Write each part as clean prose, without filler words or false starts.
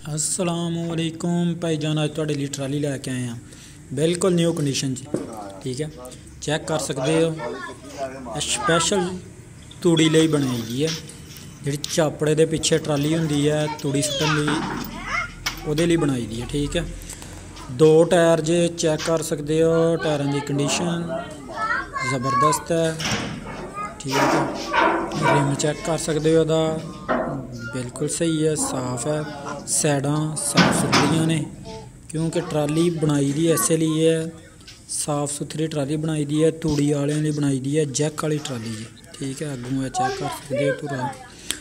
अस्सलामुअलैकुम भाईजान, अज तुहाडे लिए ट्राली लैके आए हैं बिल्कुल न्यू कंडीशन च। ठीक है, चेक कर सकते हो। स्पैशल तूड़ी लई बनाई दी है। जी चापड़े के पिछे ट्राली होंगी है तूड़ी सुट्टन लई, उहदे लई बनाई दी है। ठीक है, दो टायर जे चेक कर सकते हो। टायरों की कंडीशन ज़बरदस्त है। ठीक है, रिम चेक कर सकते हो, बिल्कुल सही है, साफ है। साइडां साफ सुथरियां ने, क्योंकि ट्राली बनाई दी इस लिए है, साफ सुथरी ट्राली बनाई दी है। तूड़ी वाले ने बनाई दी है, जैक वाली ट्राली है। ठीक है, अगों है चेक कर सकते हो पूरा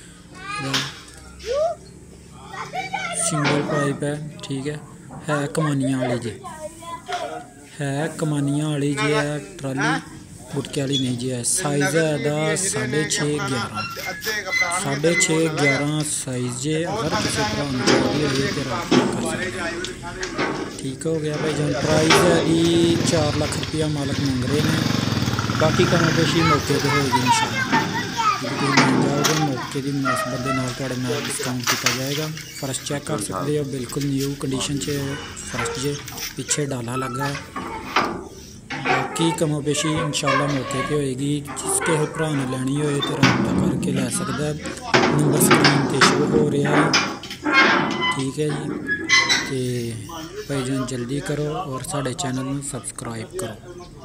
सिंगल पाइप है। ठीक है कमानियां वाली जी, है कमानियां वाली जी है ट्राली, गुटके वाली नहीं जी है। साइज़ है इसका 6.5 11 साइज़ जे। अगर किसी भरा चाहिए तो रब्ता कर सकते। ठीक हो गया भाई जान। प्राइस है जी 4 लाख रुपया मालक मंग रहे हैं। बाकी कम पेशी मौके पर होगी इंशाअल्लाह। मिल जाओगे मौके की मुनासबत के नाल तुहाडे नाल डिस्काउंट किया जाएगा। फर्श चेक कर सकते हो, बिल्कुल न्यू कंडीशन च फर्श जे, पिछे डाला लगा है। बाकी कमो पेशी इंशाअल्लाह मौके पर होएगी। जिसके भरा ने लैनी होए तो रब्ता करके लै सकता है। नंबर स्क्रीन पर शो हो रहा है। ठीक है जी, तो भाईजान जल्दी करो और साढ़े चैनल में सबसक्राइब करो।